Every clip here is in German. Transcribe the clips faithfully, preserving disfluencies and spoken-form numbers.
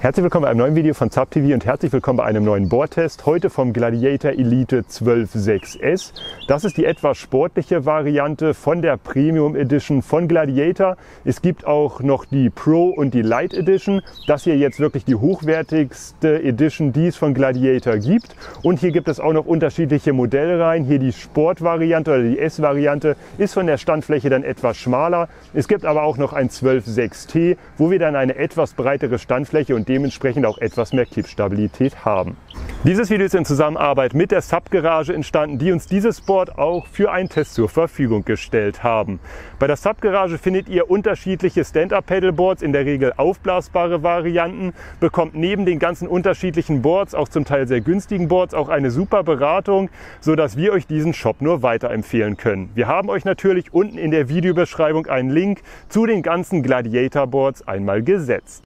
Herzlich willkommen bei einem neuen Video von ZapTV und herzlich willkommen bei einem neuen Bohrtest. Heute vom Gladiator Elite zwölf Punkt sechs S. Das ist die etwas sportliche Variante von der Premium Edition von Gladiator. Es gibt auch noch die Pro und die Light Edition. Das hier jetzt wirklich die hochwertigste Edition, die es von Gladiator gibt. Und hier gibt es auch noch unterschiedliche Modellreihen. Hier die Sportvariante oder die S-Variante ist von der Standfläche dann etwas schmaler. Es gibt aber auch noch ein zwölf Punkt sechs T, wo wir dann eine etwas breitere Standfläche und dementsprechend auch etwas mehr Kippstabilität haben. Dieses Video ist in Zusammenarbeit mit der Sub Garage entstanden, die uns dieses Board auch für einen Test zur Verfügung gestellt haben. Bei der Sub Garage findet ihr unterschiedliche Stand-Up-Paddleboards, in der Regel aufblasbare Varianten, bekommt neben den ganzen unterschiedlichen Boards, auch zum Teil sehr günstigen Boards, auch eine super Beratung, sodass wir euch diesen Shop nur weiterempfehlen können. Wir haben euch natürlich unten in der Videobeschreibung einen Link zu den ganzen Gladiator Boards einmal gesetzt.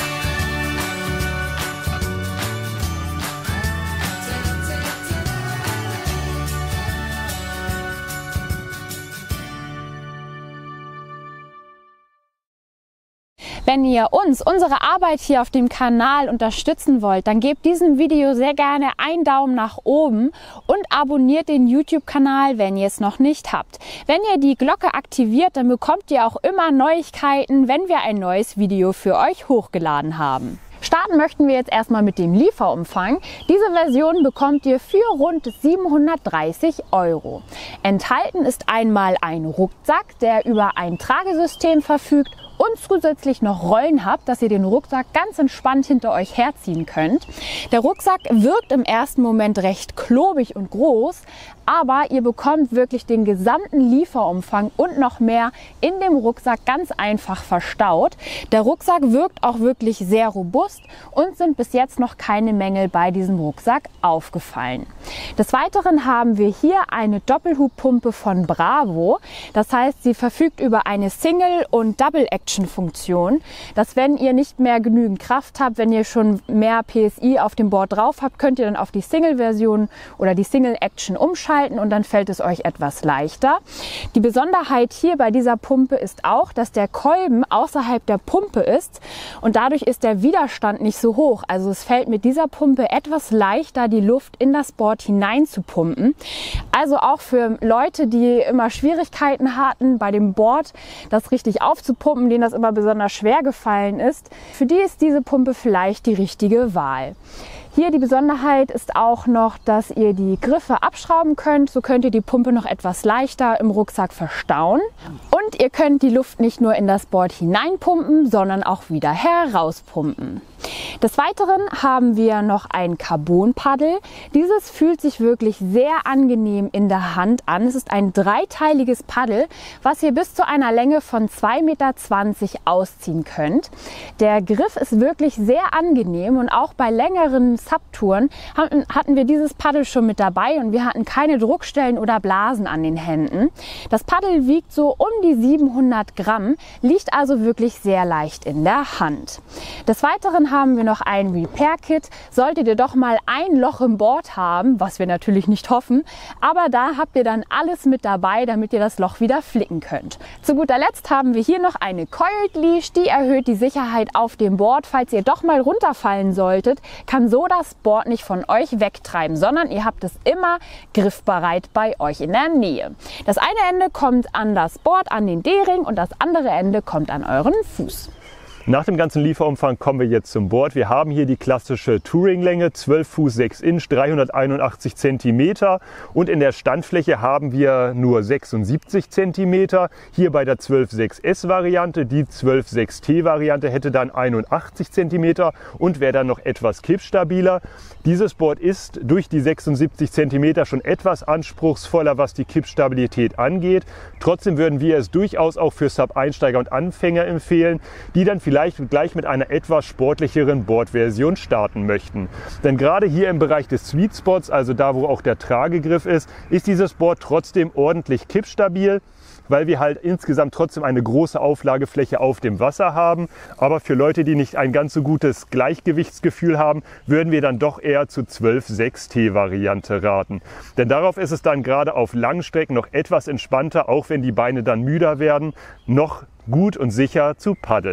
Wenn ihr uns, unsere Arbeit hier auf dem Kanal unterstützen wollt, dann gebt diesem Video sehr gerne einen Daumen nach oben und abonniert den YouTube-Kanal, wenn ihr es noch nicht habt. Wenn ihr die Glocke aktiviert, dann bekommt ihr auch immer Neuigkeiten, wenn wir ein neues Video für euch hochgeladen haben. Starten möchten wir jetzt erstmal mit dem Lieferumfang. Diese Version bekommt ihr für rund siebenhundertdreißig Euro. Enthalten ist einmal ein Rucksack, der über ein Tragesystem verfügt und zusätzlich noch Rollen habt, dass ihr den Rucksack ganz entspannt hinter euch herziehen könnt. Der Rucksack wirkt im ersten Moment recht klobig und groß, aber ihr bekommt wirklich den gesamten Lieferumfang und noch mehr in dem Rucksack ganz einfach verstaut. Der Rucksack wirkt auch wirklich sehr robust und sind bis jetzt noch keine Mängel bei diesem Rucksack aufgefallen. Des Weiteren haben wir hier eine Doppelhubpumpe von Bravo. Das heißt, sie verfügt über eine Single- und Double-Action-Funktion, dass wenn ihr nicht mehr genügend Kraft habt, wenn ihr schon mehr P S I auf dem Board drauf habt, könnt ihr dann auf die Single-Version oder die Single-Action umschalten und dann fällt es euch etwas leichter. Die Besonderheit hier bei dieser Pumpe ist auch, dass der Kolben außerhalb der Pumpe ist und dadurch ist der Widerstand nicht so hoch. Also es fällt mit dieser Pumpe etwas leichter, die Luft in das Board hinein zu pumpen. Also auch für Leute, die immer Schwierigkeiten hatten bei dem Board, das richtig aufzupumpen, denen das immer besonders schwer gefallen ist, für die ist diese Pumpe vielleicht die richtige Wahl. Hier die Besonderheit ist auch noch, dass ihr die Griffe abschrauben könnt. So könnt ihr die Pumpe noch etwas leichter im Rucksack verstauen. Und ihr könnt die Luft nicht nur in das Board hineinpumpen, sondern auch wieder herauspumpen. Des Weiteren haben wir noch ein Carbon-Paddel. Dieses fühlt sich wirklich sehr angenehm in der Hand an. Es ist ein dreiteiliges Paddel, was ihr bis zu einer Länge von zwei Meter zwanzig ausziehen könnt. Der Griff ist wirklich sehr angenehm und auch bei längeren Subtouren hatten wir dieses Paddel schon mit dabei und wir hatten keine Druckstellen oder Blasen an den Händen. Das Paddel wiegt so um die siebenhundert Gramm, liegt also wirklich sehr leicht in der Hand. Des Weiteren haben wir noch ein Repair-Kit. Solltet ihr doch mal ein Loch im Board haben, was wir natürlich nicht hoffen, aber da habt ihr dann alles mit dabei, damit ihr das Loch wieder flicken könnt. Zu guter Letzt haben wir hier noch eine Coiled Leash, die erhöht die Sicherheit auf dem Board. Falls ihr doch mal runterfallen solltet, kann so das Board nicht von euch wegtreiben, sondern ihr habt es immer griffbereit bei euch in der Nähe. Das eine Ende kommt an das Board, an den D-Ring und das andere Ende kommt an euren Fuß. Nach dem ganzen Lieferumfang kommen wir jetzt zum Board. Wir haben hier die klassische Touring-Länge, zwölf Fuß sechs Inch, dreihunderteinundachtzig Zentimeter und in der Standfläche haben wir nur sechsundsiebzig Zentimeter. Hier bei der zwölf Punkt sechs S Variante, die zwölf Punkt sechs T Variante hätte dann einundachtzig Zentimeter und wäre dann noch etwas kippstabiler. Dieses Board ist durch die sechsundsiebzig Zentimeter schon etwas anspruchsvoller, was die Kippstabilität angeht. Trotzdem würden wir es durchaus auch für Sub-Einsteiger und Anfänger empfehlen, die dann vielleicht gleich mit einer etwas sportlicheren Boardversion starten möchten. Denn gerade hier im Bereich des Sweet Spots, also da wo auch der Tragegriff ist, ist dieses Board trotzdem ordentlich kippstabil, weil wir halt insgesamt trotzdem eine große Auflagefläche auf dem Wasser haben. Aber für Leute, die nicht ein ganz so gutes Gleichgewichtsgefühl haben, würden wir dann doch eher zur zwölf Punkt sechs T Variante raten. Denn darauf ist es dann gerade auf langen Strecken noch etwas entspannter, auch wenn die Beine dann müder werden, noch gut und sicher zu paddeln.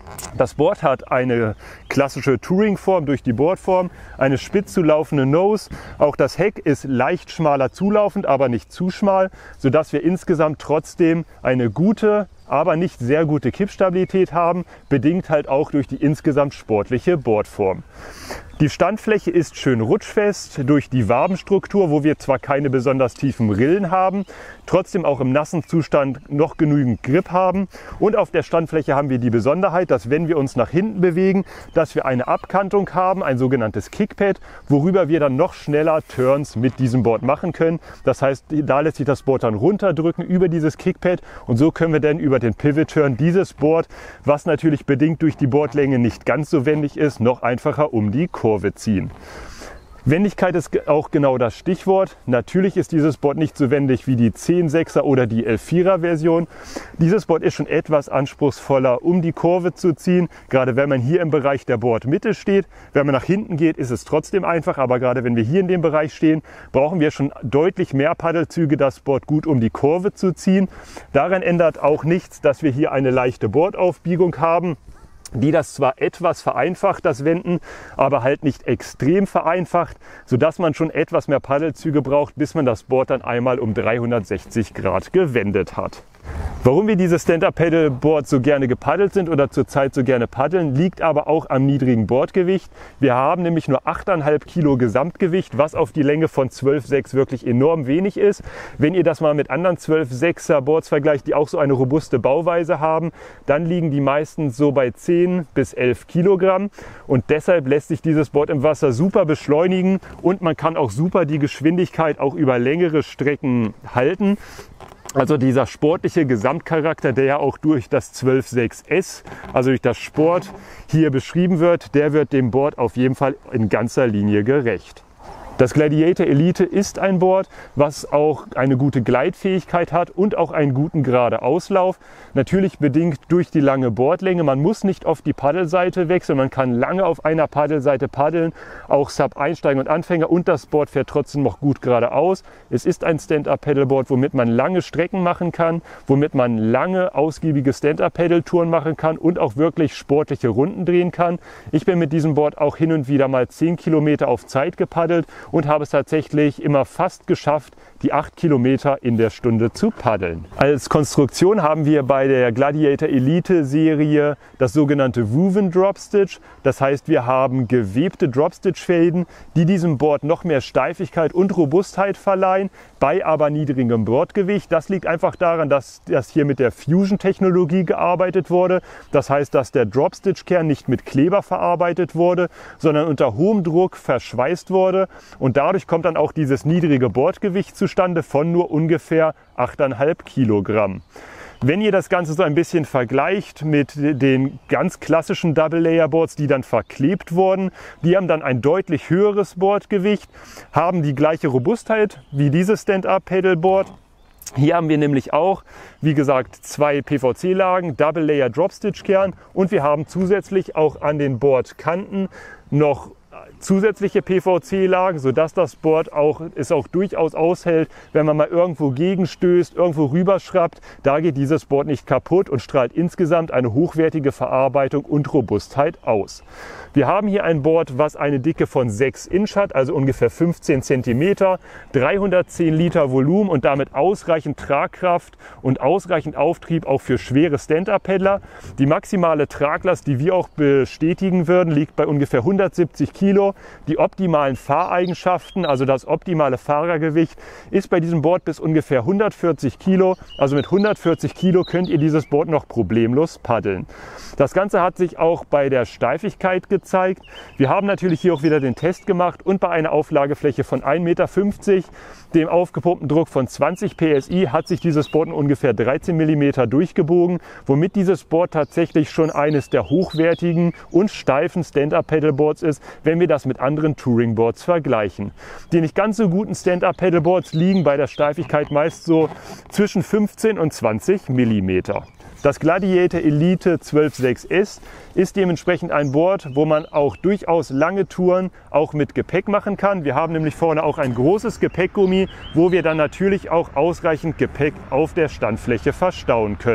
Das Board hat eine klassische Touring-Form durch die Bordform, eine spitz zulaufende Nose. Auch das Heck ist leicht schmaler zulaufend, aber nicht zu schmal, sodass wir insgesamt trotzdem eine gute, aber nicht sehr gute Kippstabilität haben, bedingt halt auch durch die insgesamt sportliche Bordform. Die Standfläche ist schön rutschfest durch die Wabenstruktur, wo wir zwar keine besonders tiefen Rillen haben, trotzdem auch im nassen Zustand noch genügend Grip haben. Und auf der Standfläche haben wir die Besonderheit, dass wenn wir uns nach hinten bewegen, dass wir eine Abkantung haben, ein sogenanntes Kickpad, worüber wir dann noch schneller Turns mit diesem Board machen können. Das heißt, da lässt sich das Board dann runterdrücken über dieses Kickpad und so können wir dann über den Pivot Turn dieses Board, was natürlich bedingt durch die Bordlänge nicht ganz so wendig ist, noch einfacher um die Kurve ziehen. Wendigkeit ist auch genau das Stichwort. Natürlich ist dieses Board nicht so wendig wie die zehn sechser oder die elf vierer Version. Dieses Board ist schon etwas anspruchsvoller, um die Kurve zu ziehen. Gerade wenn man hier im Bereich der Bordmitte steht. Wenn man nach hinten geht, ist es trotzdem einfach. Aber gerade wenn wir hier in dem Bereich stehen, brauchen wir schon deutlich mehr Paddelzüge, das Board gut um die Kurve zu ziehen. Daran ändert auch nichts, dass wir hier eine leichte Bordaufbiegung haben, die das zwar etwas vereinfacht, das Wenden, aber halt nicht extrem vereinfacht, sodass man schon etwas mehr Paddelzüge braucht, bis man das Board dann einmal um dreihundertsechzig Grad gewendet hat. Warum wir dieses Stand-Up-Paddleboard so gerne gepaddelt sind oder zurzeit so gerne paddeln, liegt aber auch am niedrigen Bordgewicht. Wir haben nämlich nur acht Komma fünf Kilo Gesamtgewicht, was auf die Länge von zwölf Komma sechs wirklich enorm wenig ist. Wenn ihr das mal mit anderen zwölf Komma sechser Boards vergleicht, die auch so eine robuste Bauweise haben, dann liegen die meistens so bei zehn bis elf Kilogramm. Und deshalb lässt sich dieses Board im Wasser super beschleunigen und man kann auch super die Geschwindigkeit auch über längere Strecken halten. Also dieser sportliche Gesamtcharakter, der ja auch durch das zwölf Komma sechs S, also durch das Sport hier beschrieben wird, der wird dem Board auf jeden Fall in ganzer Linie gerecht. Das Gladiator Elite ist ein Board, was auch eine gute Gleitfähigkeit hat und auch einen guten gerade Auslauf. Natürlich bedingt durch die lange Bordlänge. Man muss nicht auf die Paddelseite wechseln, man kann lange auf einer Paddelseite paddeln, auch Sub-Einsteiger und Anfänger, und das Board fährt trotzdem noch gut geradeaus. Es ist ein Stand-Up-Paddleboard, womit man lange Strecken machen kann, womit man lange ausgiebige Stand-Up-Paddle-Touren machen kann und auch wirklich sportliche Runden drehen kann. Ich bin mit diesem Board auch hin und wieder mal zehn Kilometer auf Zeit gepaddelt und habe es tatsächlich immer fast geschafft, die acht Kilometer in der Stunde zu paddeln. Als Konstruktion haben wir bei der Gladiator Elite Serie das sogenannte Woven Dropstitch. Das heißt, wir haben gewebte Dropstitch-Fäden, die diesem Board noch mehr Steifigkeit und Robustheit verleihen, bei aber niedrigem Bordgewicht. Das liegt einfach daran, dass das hier mit der Fusion-Technologie gearbeitet wurde. Das heißt, dass der Dropstitch-Kern nicht mit Kleber verarbeitet wurde, sondern unter hohem Druck verschweißt wurde. Und dadurch kommt dann auch dieses niedrige Bordgewicht zustande von nur ungefähr acht Komma fünf Kilogramm. Wenn ihr das Ganze so ein bisschen vergleicht mit den ganz klassischen Double-Layer-Boards, die dann verklebt wurden, die haben dann ein deutlich höheres Bordgewicht, haben die gleiche Robustheit wie dieses Stand-Up-Paddleboard. Hier haben wir nämlich auch, wie gesagt, zwei P V C-Lagen, Double-Layer Dropstitch-Kern, und wir haben zusätzlich auch an den Bordkanten noch zusätzliche P V C-Lagen, sodass das Board auch, es auch durchaus aushält, wenn man mal irgendwo gegenstößt, irgendwo rüberschraubt. Da geht dieses Board nicht kaputt und strahlt insgesamt eine hochwertige Verarbeitung und Robustheit aus. Wir haben hier ein Board, was eine Dicke von sechs Inch hat, also ungefähr fünfzehn Zentimeter, dreihundertzehn Liter Volumen und damit ausreichend Tragkraft und ausreichend Auftrieb auch für schwere Stand-Up-Paddler. Die maximale Traglast, die wir auch bestätigen würden, liegt bei ungefähr hundertsiebzig Kilo. Die optimalen Fahreigenschaften, also das optimale Fahrergewicht, ist bei diesem Board bis ungefähr hundertvierzig Kilo. Also mit hundertvierzig Kilo könnt ihr dieses Board noch problemlos paddeln. Das Ganze hat sich auch bei der Steifigkeit gezeigt. Wir haben natürlich hier auch wieder den Test gemacht und bei einer Auflagefläche von ein Meter fünfzig, dem aufgepumpten Druck von zwanzig P S I, hat sich dieses Board in ungefähr dreizehn Millimeter durchgebogen, womit dieses Board tatsächlich schon eines der hochwertigen und steifen Stand-Up-Paddleboards ist, wenn wir das mit anderen Touring-Boards vergleichen. Die nicht ganz so guten Stand-Up-Paddleboards liegen bei der Steifigkeit meist so zwischen fünfzehn und zwanzig Millimeter. Das Gladiator Elite zwölf Komma sechs S ist dementsprechend ein Board, wo man auch durchaus lange Touren auch mit Gepäck machen kann. Wir haben nämlich vorne auch ein großes Gepäckgummi, wo wir dann natürlich auch ausreichend Gepäck auf der Standfläche verstauen können.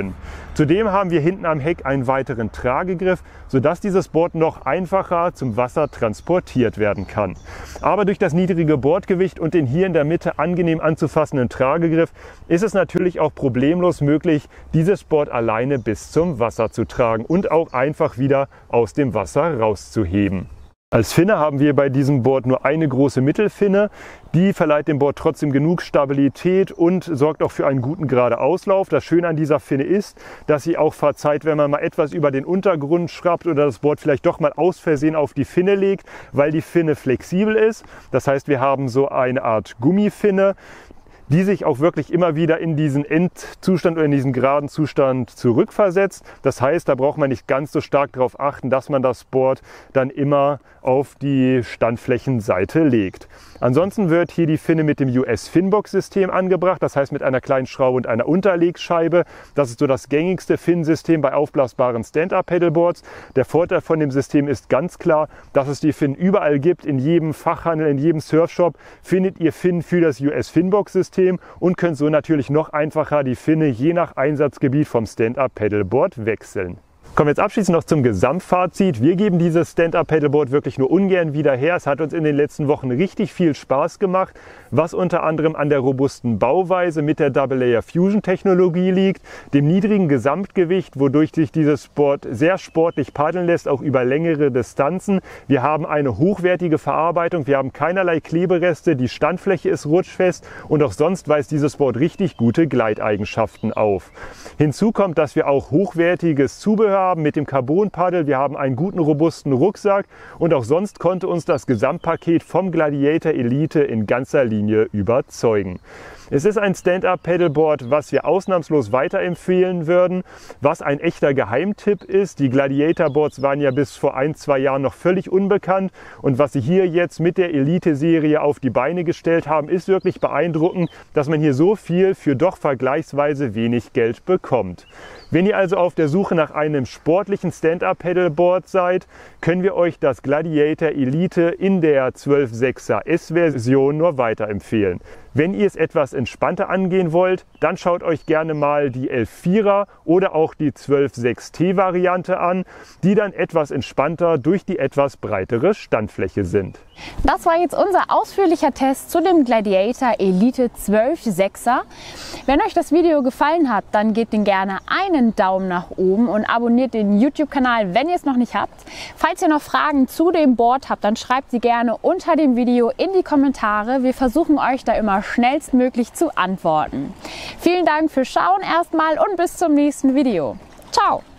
Zudem haben wir hinten am Heck einen weiteren Tragegriff, sodass dieses Board noch einfacher zum Wasser transportiert werden kann. Aber durch das niedrige Bordgewicht und den hier in der Mitte angenehm anzufassenden Tragegriff ist es natürlich auch problemlos möglich, dieses Board alleine bis zum Wasser zu tragen und auch einfach wieder aus dem Wasser rauszuheben. Als Finne haben wir bei diesem Board nur eine große Mittelfinne. Die verleiht dem Board trotzdem genug Stabilität und sorgt auch für einen guten geraden Auslauf. Das Schöne an dieser Finne ist, dass sie auch verzeiht, wenn man mal etwas über den Untergrund schraubt oder das Board vielleicht doch mal aus Versehen auf die Finne legt, weil die Finne flexibel ist. Das heißt, wir haben so eine Art Gummifinne, die sich auch wirklich immer wieder in diesen Endzustand oder in diesen geraden Zustand zurückversetzt. Das heißt, da braucht man nicht ganz so stark darauf achten, dass man das Board dann immer auf die Standflächenseite legt. Ansonsten wird hier die Finne mit dem U S-Finbox-System angebracht, das heißt mit einer kleinen Schraube und einer Unterlegscheibe. Das ist so das gängigste Finnensystem bei aufblasbaren Stand-Up-Paddleboards. Der Vorteil von dem System ist ganz klar, dass es die Finnen überall gibt. In jedem Fachhandel, in jedem Surfshop findet ihr Finnen für das U S-Finbox-System und könnt so natürlich noch einfacher die Finne je nach Einsatzgebiet vom Stand-Up-Paddleboard wechseln. Kommen wir jetzt abschließend noch zum Gesamtfazit. Wir geben dieses Stand-Up-Paddleboard wirklich nur ungern wieder her. Es hat uns in den letzten Wochen richtig viel Spaß gemacht, was unter anderem an der robusten Bauweise mit der Double Layer Fusion Technologie liegt, dem niedrigen Gesamtgewicht, wodurch sich dieses Board sehr sportlich paddeln lässt, auch über längere Distanzen. Wir haben eine hochwertige Verarbeitung, wir haben keinerlei Klebereste, die Standfläche ist rutschfest und auch sonst weist dieses Board richtig gute Gleiteigenschaften auf. Hinzu kommt, dass wir auch hochwertiges Zubehör haben mit dem Carbon-Paddel. Wir haben einen guten, robusten Rucksack und auch sonst konnte uns das Gesamtpaket vom Gladiator Elite in ganzer Linie überzeugen. Es ist ein Stand-Up-Paddleboard, was wir ausnahmslos weiterempfehlen würden, was ein echter Geheimtipp ist. Die Gladiator-Boards waren ja bis vor ein, zwei Jahren noch völlig unbekannt und was sie hier jetzt mit der Elite-Serie auf die Beine gestellt haben, ist wirklich beeindruckend, dass man hier so viel für doch vergleichsweise wenig Geld bekommt. Wenn ihr also auf der Suche nach einem sportlichen Stand-Up-Paddleboard seid, können wir euch das Gladiator Elite in der zwölf sechser S-Version nur weiterempfehlen. Wenn ihr es etwas entspannter angehen wollt, dann schaut euch gerne mal die elf vierer oder auch die zwölf sechs T Variante an, die dann etwas entspannter durch die etwas breitere Standfläche sind. Das war jetzt unser ausführlicher Test zu dem Gladiator Elite zwölf sechser. Wenn euch das Video gefallen hat, dann gebt den gerne einen Daumen nach oben und abonniert den YouTube-Kanal, wenn ihr es noch nicht habt. Falls ihr noch Fragen zu dem Board habt, dann schreibt sie gerne unter dem Video in die Kommentare. Wir versuchen euch da immer schnellstmöglich zu antworten. Vielen Dank fürs Schauen erstmal und bis zum nächsten Video. Ciao!